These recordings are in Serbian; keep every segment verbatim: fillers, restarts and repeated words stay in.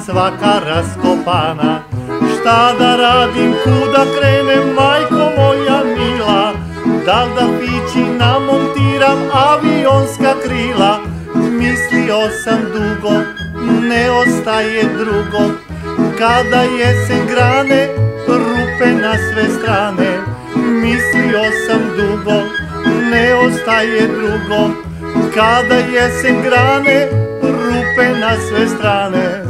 svaka raskopana. Šta da radim, kuda krenem, majko moja mila? Da li da pići namontiram avionska krila? Mislio sam dugo, ne ostaje drugo. Kada jesen grane, rupe na sve strane. Mislio sam dugo, ne ostaje drugo. Kada jesen grane, rupe na sve strane.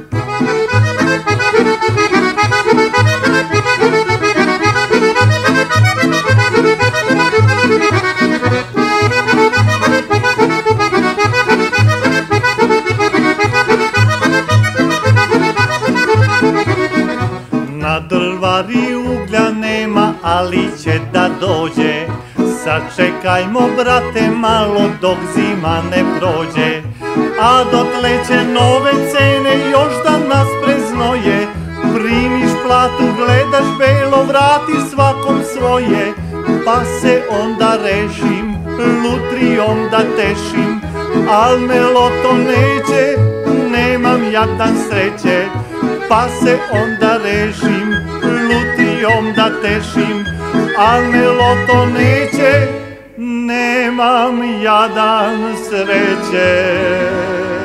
Na drvari uglja nema, ali će da dođe. Sačekajmo, brate, malo dok zima ne prođe. A dotle će nove cene još da nas preznoje. Primiš platu, gledaš belo, vratiš svakom svoje. Pa se onda rešim, lutrijom da tešim. Al me loto neće, nemam jadan sreće. Pa se onda rešim, lutrijom da tešim. Al me loto neće, nemam jadan sreće.